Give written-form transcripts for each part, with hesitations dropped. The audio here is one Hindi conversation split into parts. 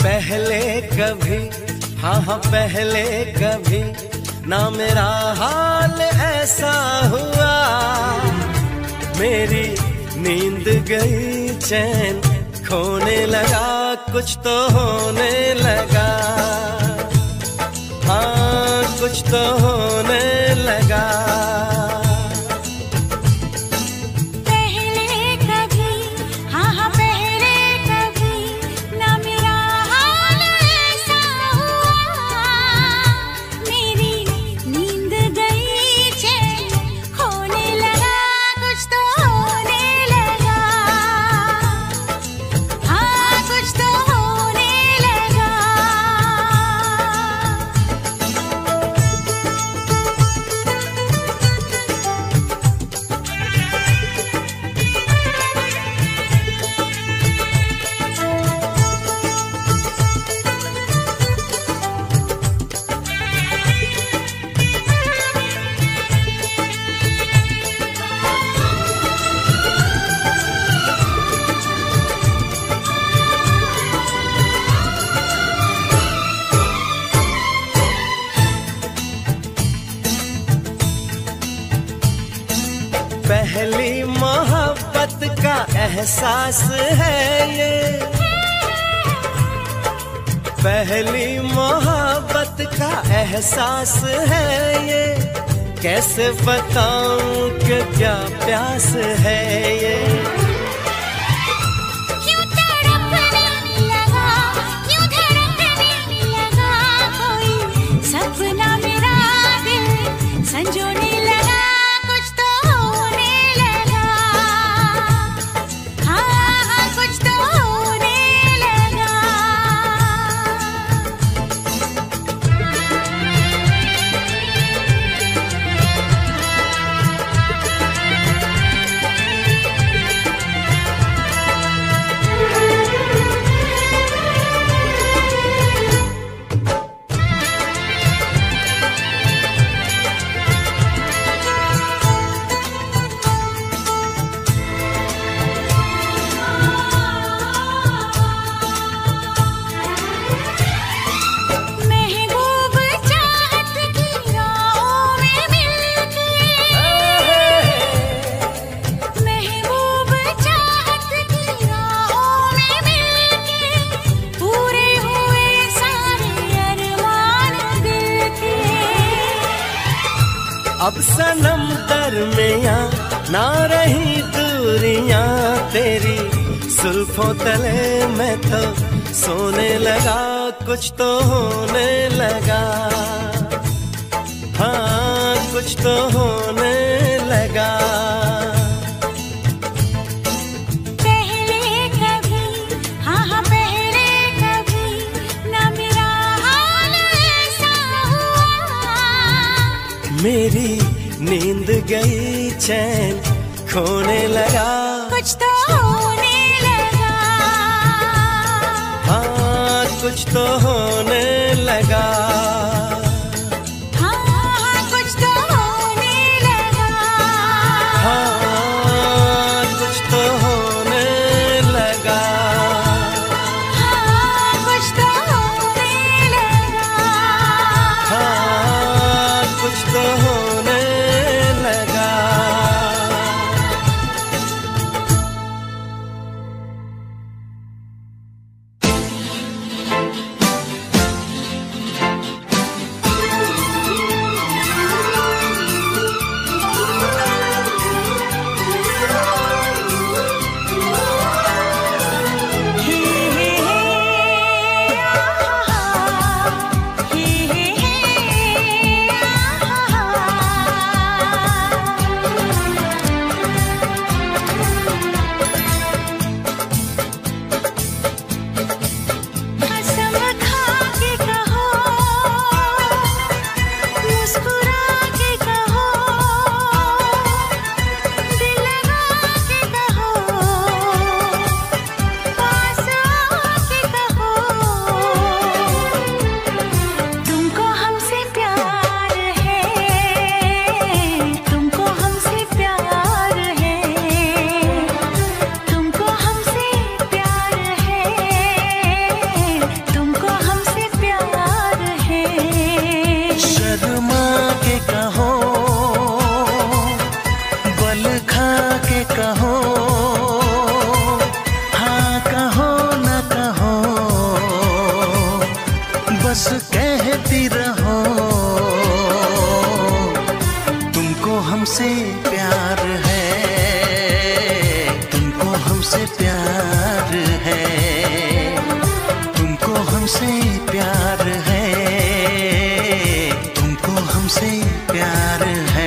पहले कभी, हाँ हाँ पहले कभी ना मेरा हाल ऐसा हुआ। मेरी नींद गई, चैन खोने लगा, कुछ तो होने लगा। हाँ कुछ तो होने लगा। पहली मोहब्बत का एहसास है ये, पहली मोहब्बत का एहसास है ये। कैसे बताऊं कि क्या प्यास है ये। क्यों तड़पने लगा, क्यों धड़कने लगा, कोई सपना मेरा दिल संजोने लगा। अब सनम दरमियां ना रही दूरियां तेरी, जुल्फों तले मैं तो सोने लगा, कुछ तो होने लगा। हाँ कुछ तो होने लगा। मेरी नींद गई, चैन खोने लगा, कुछ तो होने लगा। हाँ कुछ तो होने लगा। हाँ कुछ तो होने लगा। हाँ कुछ तो होने लगा। हाँ कुछ तो होने लगा। हाँ कुछ तो होने लगा। प्यार है, तुमको हमसे प्यार है, तुमको हमसे प्यार है।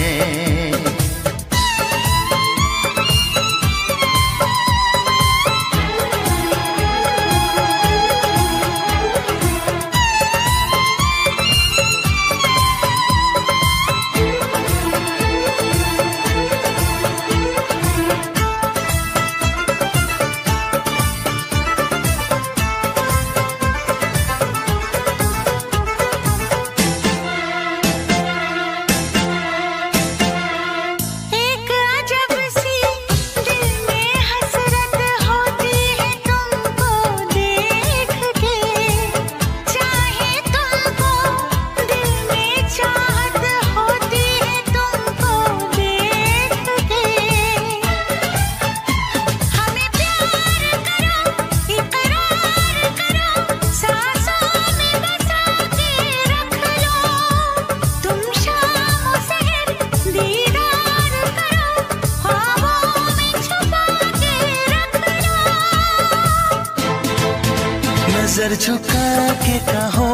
नजर झुका के कहो,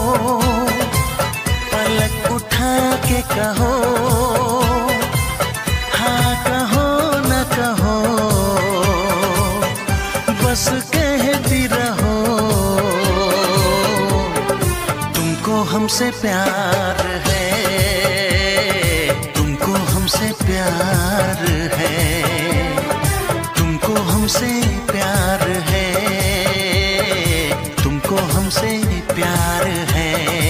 पलक उठा के कहो, हाँ कहो न कहो, बस कहती रहो। तुमको हमसे प्यार है, तुमको हमसे प्यार है, तुमको हमसे प्यार है, तुमको हमसे प्यार है।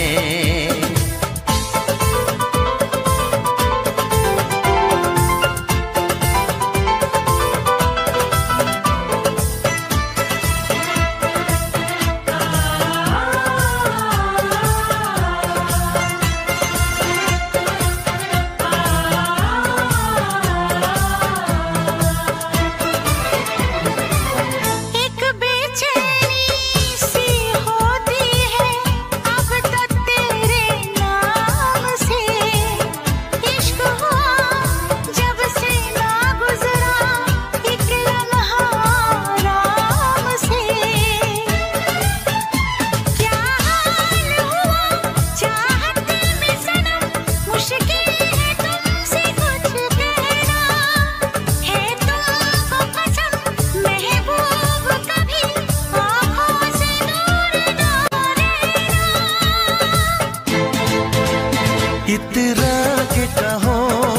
इतरा के कहो,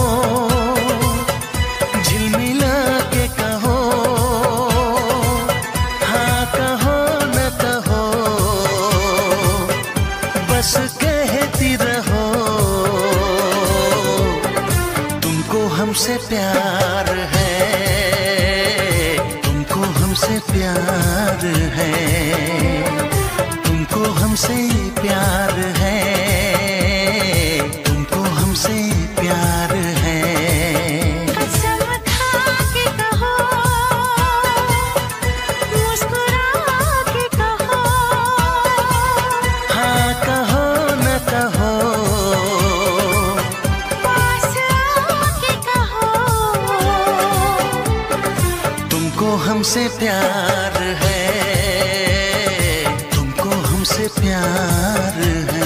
झिलमिला के कहो, हाँ कहो न कहो, बस कहती रहो। तुमको हमसे प्यार है, तुमको हमसे प्यार है, तुमको हमसे प्यार है, हमसे प्यार है। कसम खा के कहो, मुस्कुरा के कहो, हाँ कहो न कहो, पास आके कहो। तुमको हमसे प्यार है, तुमको हमसे प्यार है।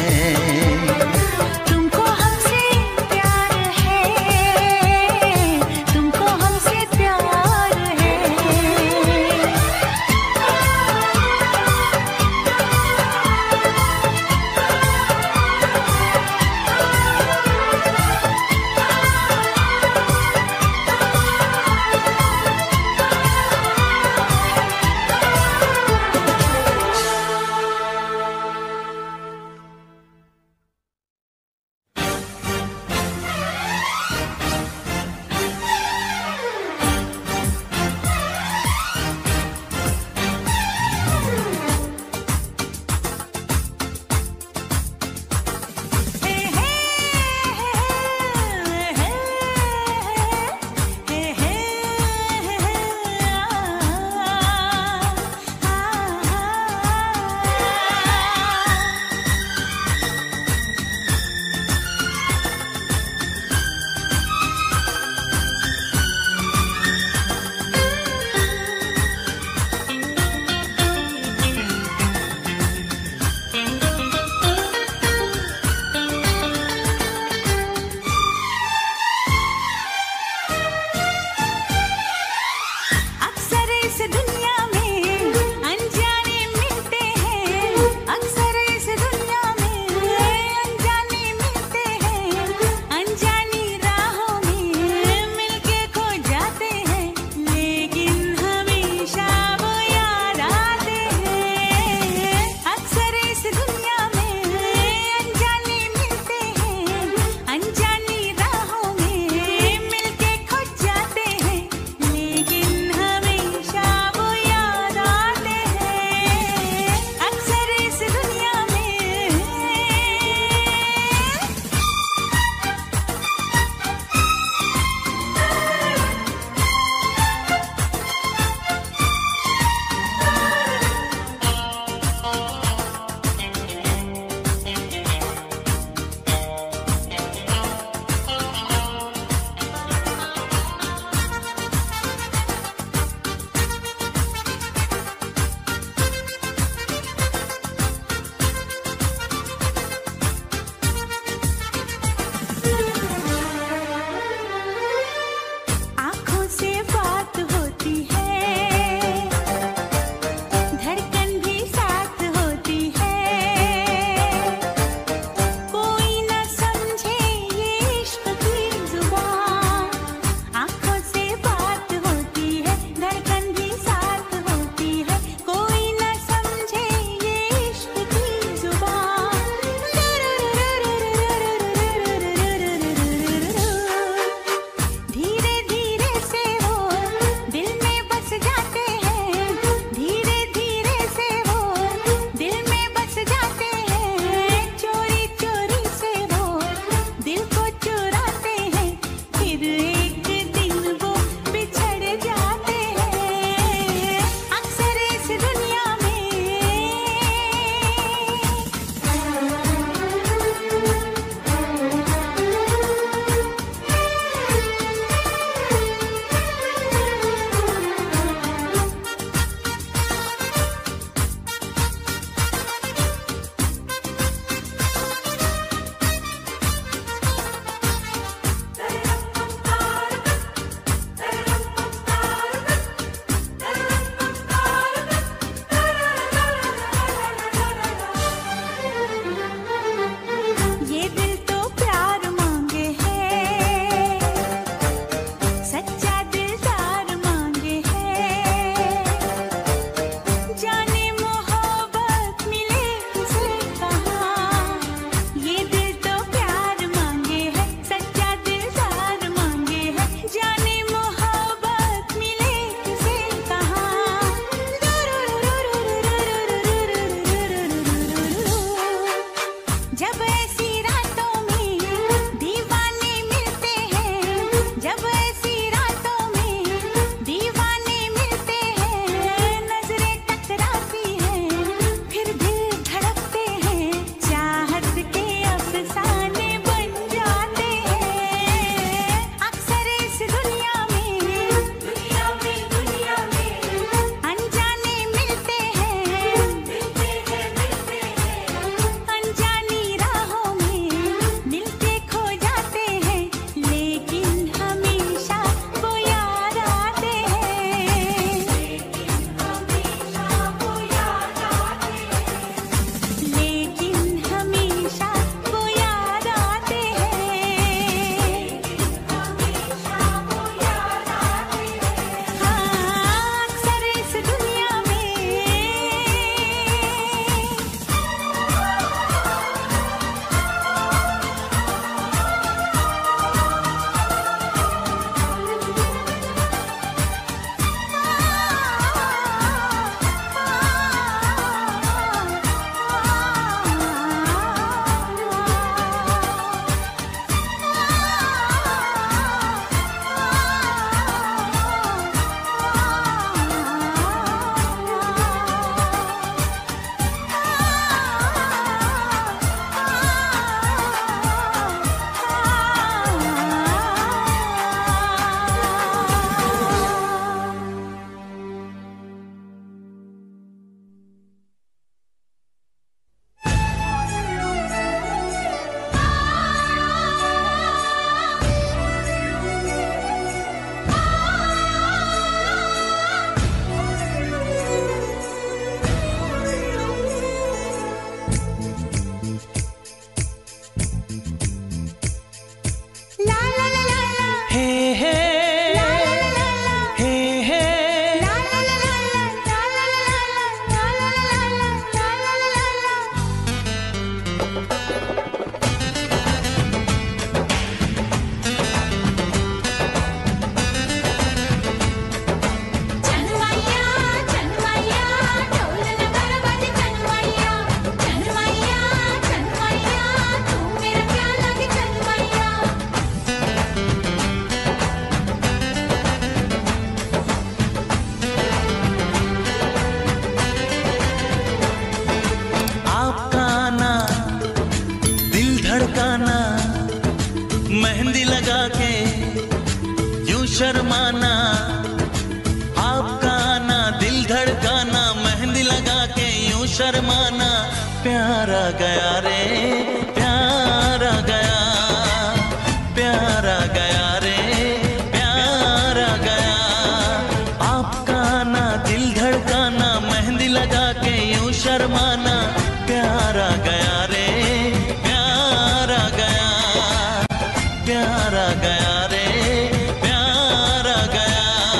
शर्माना, आपका आना दिल धड़काना, मेहंदी लगा के यूं शर्माना, प्यार आ गया रे प्यार आ गया, प्यार आ गया रे प्यार आ गया, आपका आना दिल धड़काना, मेहंदी लगा के यूं शर्माना, प्यार आ गया रे प्यार आ गया, प्यार आ गया रे प्यार आ गया।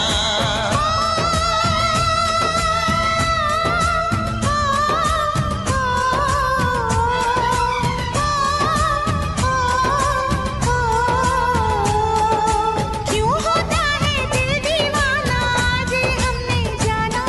क्यों होता है दिल दीवाना, जी हमने जाना,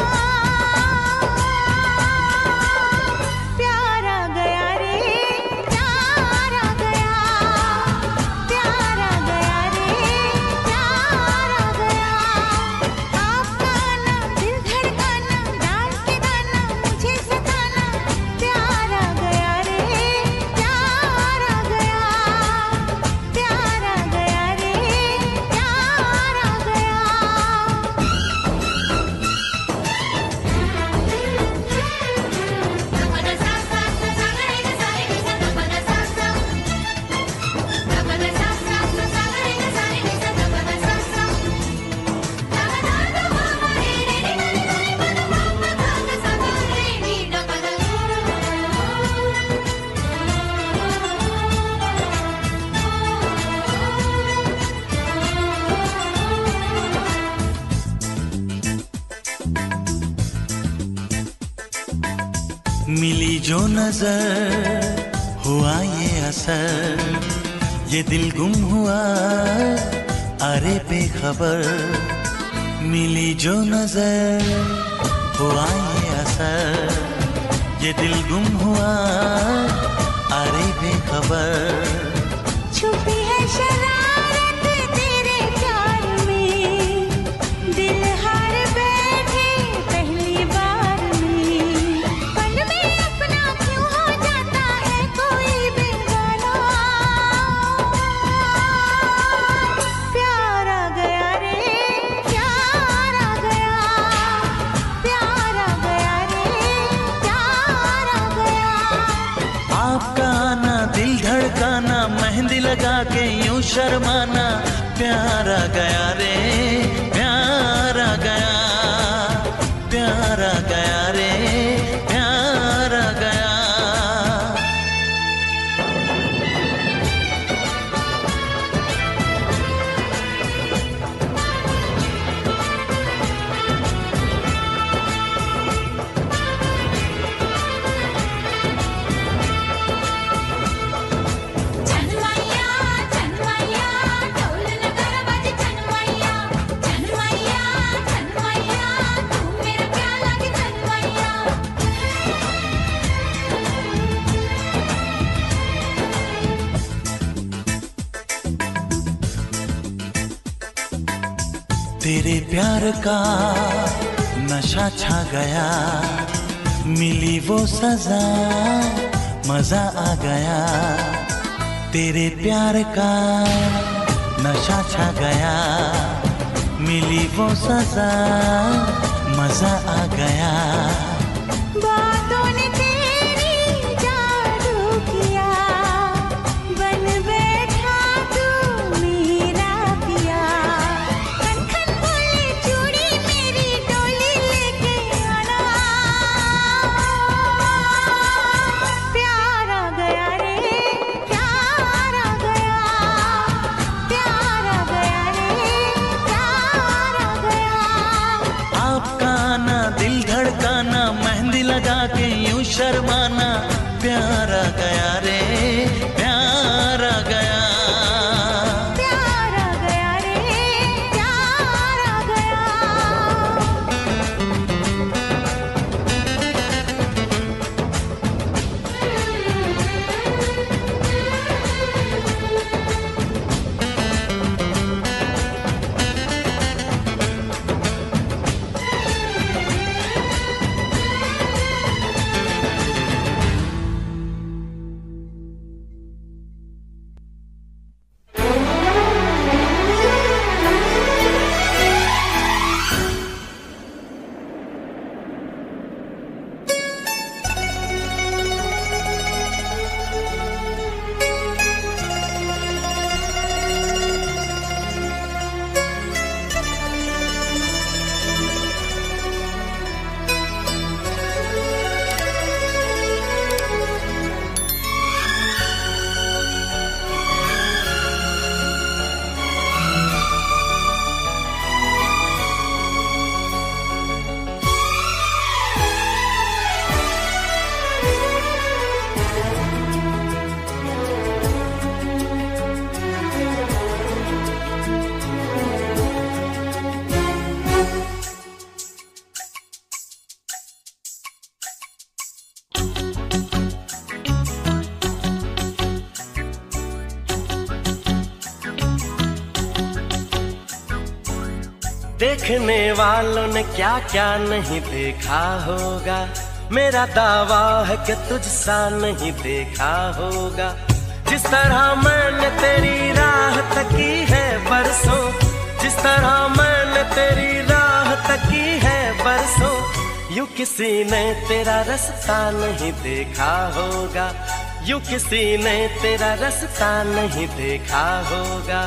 प्यार आ गया रे प्यार आ गया, प्यार आ गया रे प्यार आ गया, आपका आना दिल धड़काना, डाल के दाना मुझे सताना, प्यार आ गया रे प्यार आ गया, प्यार आ गया रे प्यार आ गया। मिली जो नजर हुआ ये असर, ये दिल गुम हुआ अरे बेखबर, मिली जो नजर हुआ ये असर, ये दिल गुम हुआ अरे बेखबर, छुपी है शरारत तेरे प्यार में, दिल हार बैठे पहली बार में, पल में अपना क्यों हो जाता है कोई बेगाना, प्यार आ गया रे प्यार आ गया, प्यार आ गया रे प्यार आ गया, आपका आना दिल धड़काना, मेहंदी लगा के यूं शर्माना, प्यार आ गया रे प्यार आ गया, प्यार आ गया रे प्यार आ गया। चनमैया चनमैया ढोल नगारा बाजे, चनमैया चनमैया चनमैया तू मेरा क्या लगे, चनमैया। तेरे प्यार का नशा छा गया, मिली वो सजा मजा आ गया, तेरे प्यार का नशा छा गया, मिली वो सजा मजा आ गया, बातों ने तेरी जादू किया, बन बैठा तू मेरा पिया, खन खन बोले चूड़ी मेरी डोली लेके आना, प्यार आ गया रे प्यार आ गया, प्यार आ गया रे प्यार आ गया, आपका आना दिल धड़काना, मेहंदी लगा के यूं शर्माना, प्यार आ गया रे प्यार आ गया, प्यार आ गया रे प्यार आ गया। देखने वालों ने क्या क्या नहीं देखा होगा, मेरा दावा है कि तुझसा नहीं देखा होगा। जिस तरह मैंने तेरी राह तकी है बरसों, जिस तरह मैंने तेरी राह तकी है बरसों, यूं किसी ने तेरा रास्ता नहीं देखा होगा, यूं किसी ने तेरा रास्ता नहीं देखा होगा।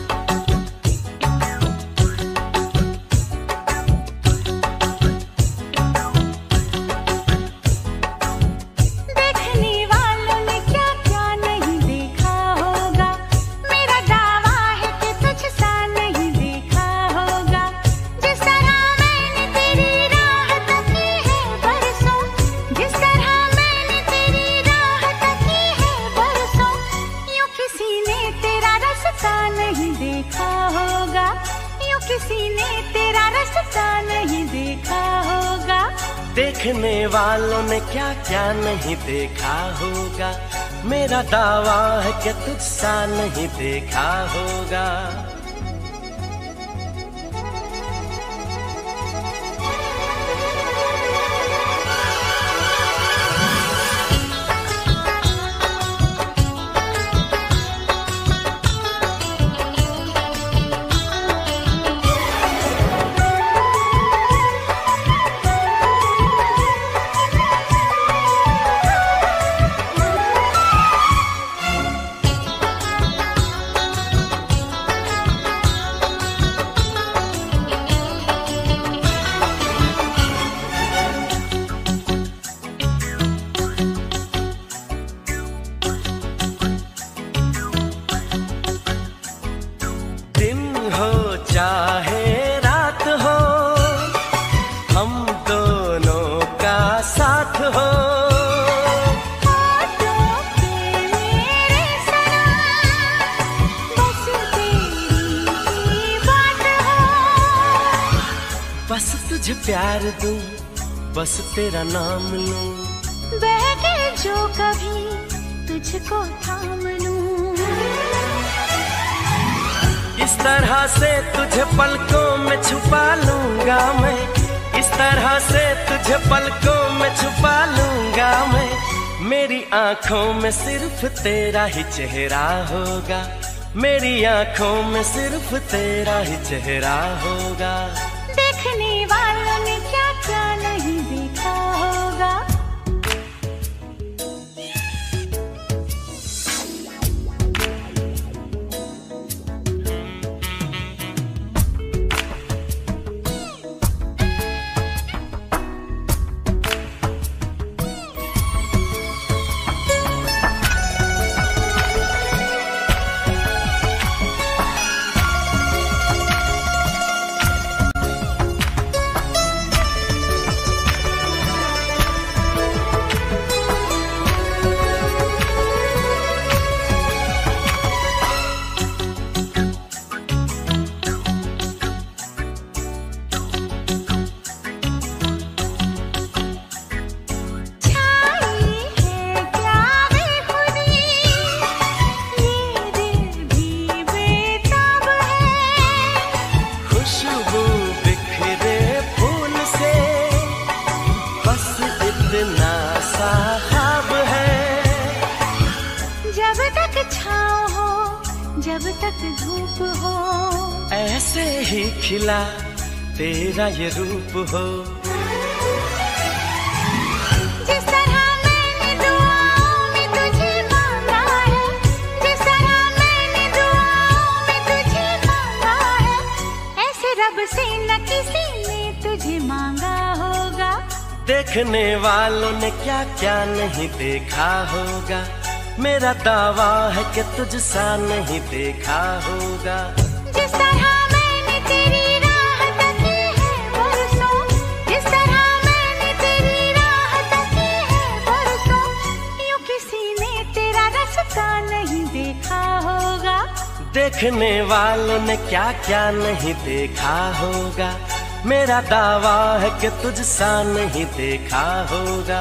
देखने वालों ने क्या क्या नहीं देखा होगा, मेरा दावा है कि तुझसा नहीं देखा होगा। चाहे रात हो, हम दोनों का साथ हो। बस तुझे प्यार दूं, बस तेरा नाम लूं, बहके जो कभी तुझको थाम लूं। इस तरह से तुझे पलकों में छुपा लूंगा मैं, इस तरह से तुझे पलकों में छुपा लूंगा मैं। मेरी आंखों में सिर्फ तेरा ही चेहरा होगा, मेरी आंखों में सिर्फ तेरा ही चेहरा होगा। देखने वालों ने क्या क्या नहीं देखा होगा। जब तक धूप हो, ऐसे ही खिला तेरा ये रूप हो। जिस तरह मैंने दुआओं में तुझे मांगा है, जिस तरह मैंने दुआओं में तुझे मांगा है, ऐसे रब से न किसी ने तुझे मांगा होगा। देखने वालों ने क्या क्या नहीं देखा होगा, मेरा दावा है कि तुझसा नहीं देखा होगा। जिस तरह मैंने तेरी राह तकी है बरसों, जिस तरह मैंने तेरी राह तकी है बरसों, यूं किसी ने तेरा रास्ता नहीं देखा होगा। देखने वालों ने क्या क्या नहीं देखा होगा, मेरा दावा है कि तुझसा नहीं देखा होगा।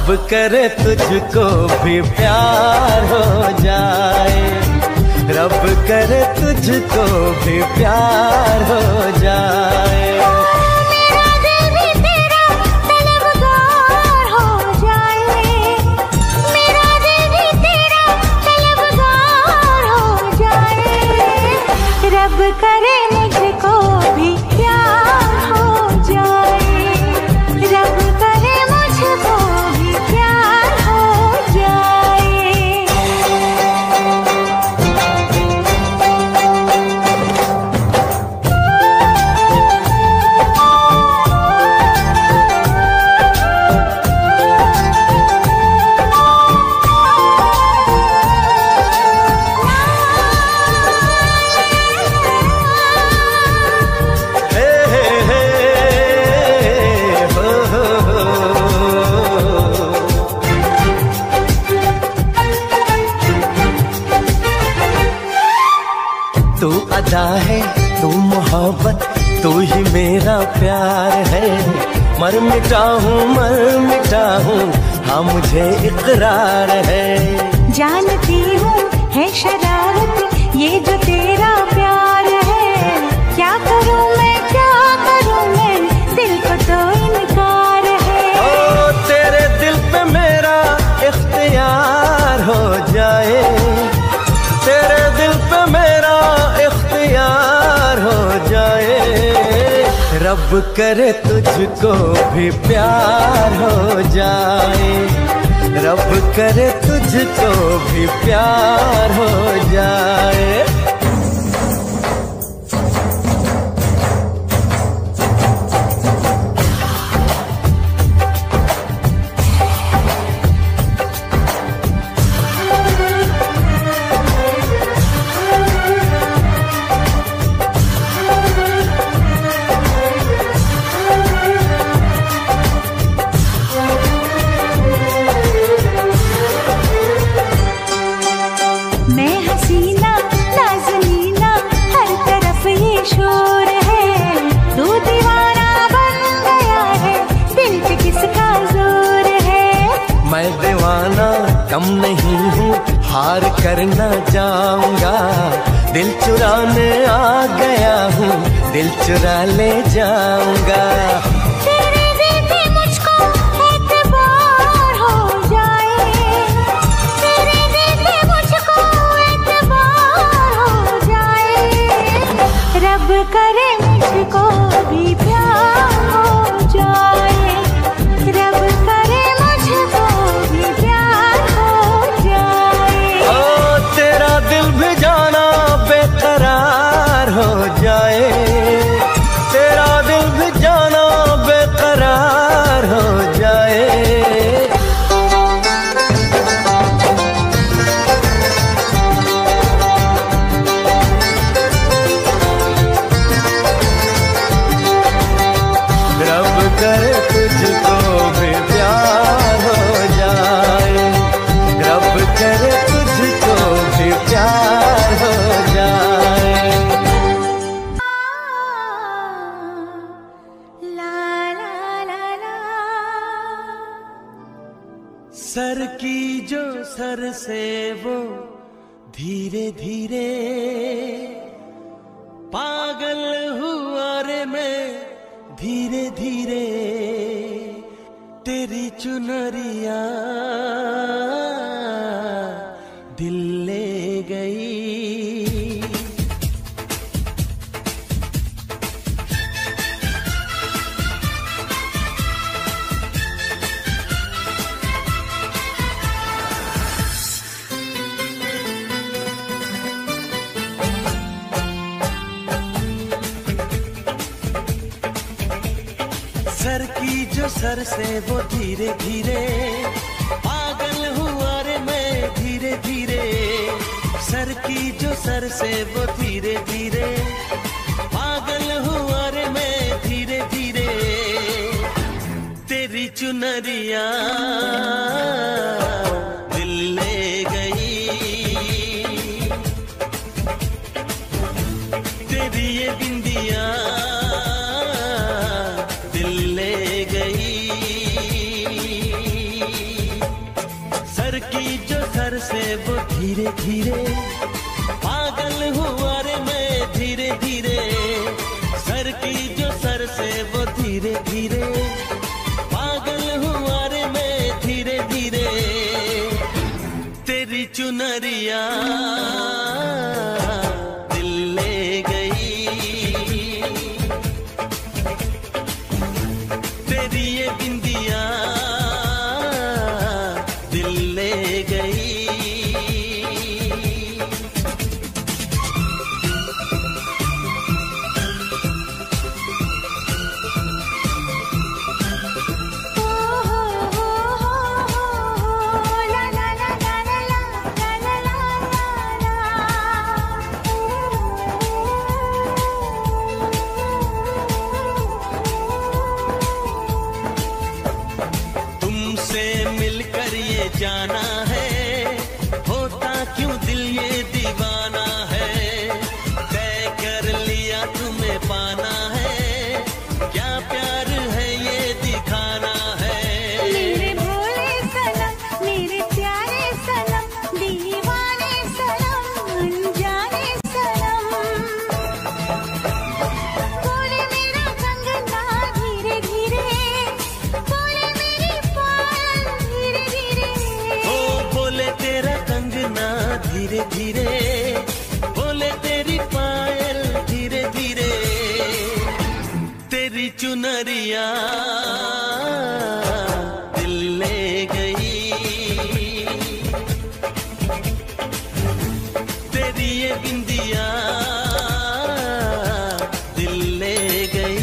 करे तुझको भी प्यार हो जाए, रब करे तुझको भी प्यार हो जाए। मेरा दिल भी तेरा तलबगार हो जाए, मेरा दिल भी तेरा तलबगार हो जाए। रब करे मुझको भी प्यार हो जाए, रब करे मुझको भी प्यार हो जाए। तू अदा है, तू मोहब्बत, तू ही मेरा प्यार है। मर मिटा हूँ, हाँ मुझे इकरार है। जानती हूँ है शरारत ये जो तेरा प्यार है। क्या करूँ मैं, क्या करूँ मैं, दिल को तो इनकार है। ओ तेरे दिल पे मेरा इख्तियार हो जाए, तेरे दिल पे मेरा इख्तियार हो जाए। रब करे तुझको भी प्यार हो जाए, रब करे तुझको भी प्यार हो जाए। मैं हसीना नाज़नीना, हर तरफ ये शोर है। तू दीवाना बन गया है, दिल पे किसका जोर है। मैं दीवाना कम नहीं हूँ, हार कर न जाऊंगा। दिल चुराने आ गया हूँ, दिल चुरा ले जाऊंगा। तेरे दिल पे मुझको एतबार हो जाए, तेरे दिल पे मुझको एतबार हो जाए। रब करे मुझको भी प्यार हो जाए, रब करे मुझको भी प्यार हो जाए। ओ तेरा दिल भी जाना बेकरार हो जाए, तेरा दिल भी जाना बेकरार हो जाए। रब करे तुझको भी प्यार हो जाए, रब करे तुझको भी प्यार हो जाए। ला ला ला ला। सर की जो सर से वो धीरे धीरे पागल हुआ रे मैं, धीरे धीरे तेरी चुनरिया दिल ले गई। सर की जो सर से वो धीरे धीरे पागल हुआ रे मैं, धीरे धीरे। सर की जो सर से वो धीरे धीरे पागल हुआ रे मैं, धीरे धीरे तेरी चुनरिया दिल ले गई, तेरी ये बिंदिया दिल ले गई। धीरे पागल हुआ रे मैं धीरे धीरे, सर की जो सर से वो धीरे धीरे पागल हुआ रे मैं धीरे धीरे। तेरी चुनरिया दिल ले गई, तेरी ये बिंदिया दिल ले गई। मिलकर ये जाना है, होता क्यों दिल ये दीवाना है, तय कर लिया तुम्हें पाना है, क्या प्यार है ये दिखाना है। मेरे भोले सनम, मेरे प्यारे सनम, दीवाने सनम, अनजाने सनम, बोले मेरा कंगना धीरे धीरे, बोले मेरी पायल धीरे धीरे, ओ बोले तेरा कंगना धीरे धीरे, बोले तेरी पायल धीरे धीरे। तेरी चुनरिया दिल ले गई, तेरी ये बिंदिया दिल ले गई।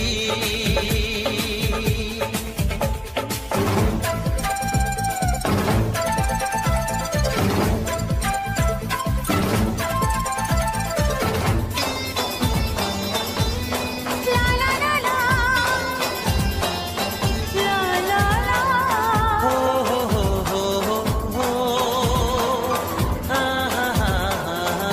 ला ला ला ला, ला ला ला, हो आ हा हा हा।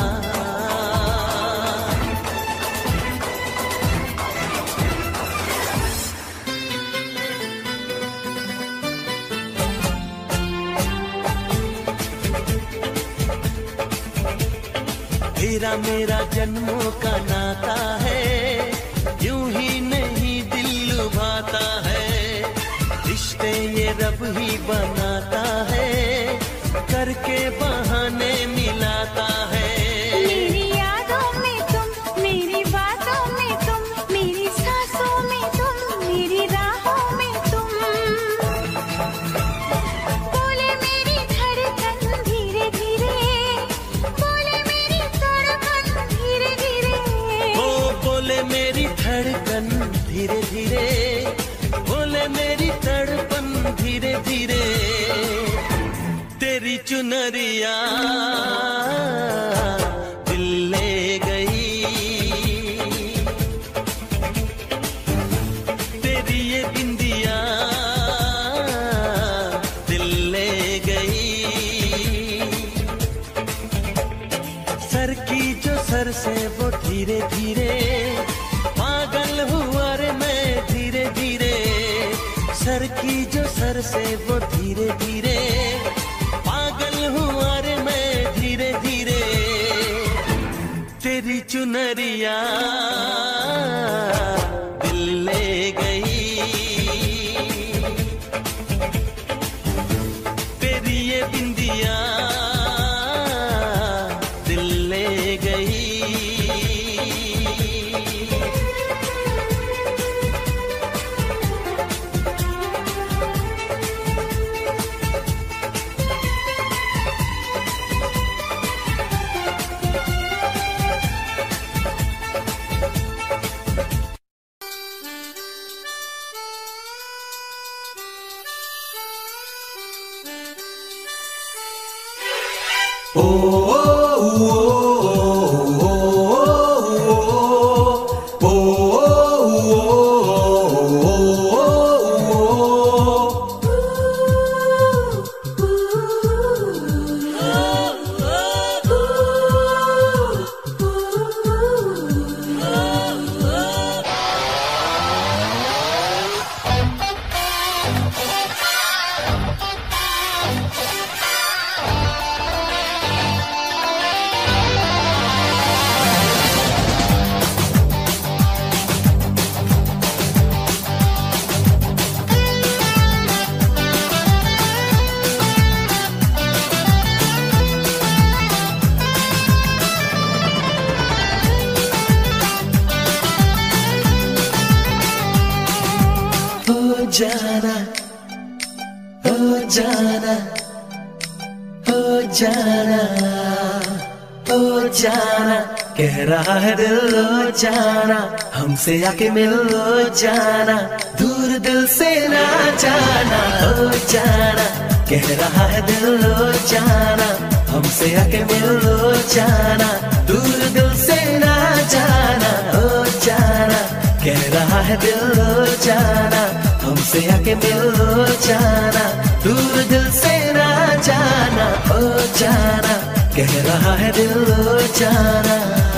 तेरा मेरा जन्मों का नाता है, यूं ही नहीं दिल लुभाता है, रिश्ते ये रब ही बनाता है, करके बहाने मिलाता है। मेरी यादों में तुम, मेरी बातों में तुम, मेरी सांसों में तुम, मेरी राहों में तुम, बोले मेरी धड़कन धीरे धीरे, बोले मेरी धड़कन धीरे धीरे, ओ बोले मेरी धड़कन धीरे धीरे, बोले मेरी तड़पन धीरे धीरे। तेरी चुनरिया दिल ले गई, तेरी ये बिंदिया दिल ले गई, सर की जो सर से वो धीरे धीरे पागल हुआ रे मैं धीरे धीरे, सर की जो सर से वो धीरे धीरे पागल हुआ रे मैं धीरे धीरे। तेरी चुनरिया दिल ले गई, तेरी ये बिंदिया दिल ले गई। जाना, ओ जाना, ओ जाना, ओ जाना, कह रहा है दिल ओ जाना, हमसे आके मिल ओ जाना, दूर दिल से ना जाना, ओ जाना, कह रहा है दिल ओ जाना, हमसे आके मिल ओ जाना, दूर दिल से ना जाना, ओ जाना, कह रहा है दिल ओ जाना, हमसे आके मिल ओ जाना, दूर दिल से ना जाना, ओ जाना, कह रहा है दिल ओ जाना।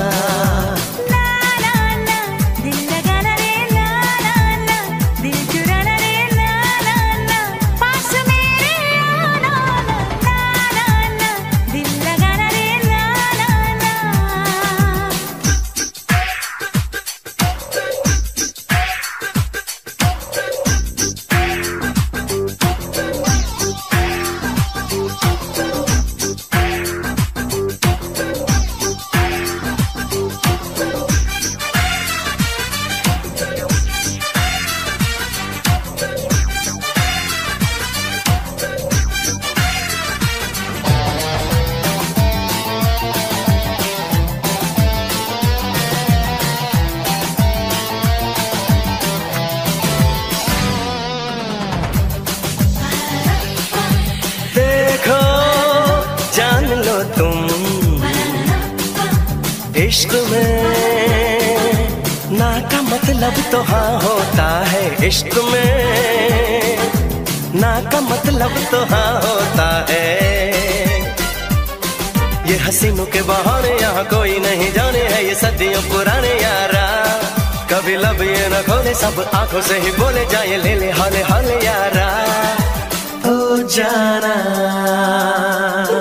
इश्क में ना का मतलब तो हाँ होता है, इश्क में ना का मतलब तो हाँ होता है, ये हसीनों के बहाने यहाँ कोई नहीं जाने है, ये सदियों पुराने यारा, कभी लब ये न खोले सब आंखों से ही बोले जाए, ले ले हाले हाले यारा, ओ जाना,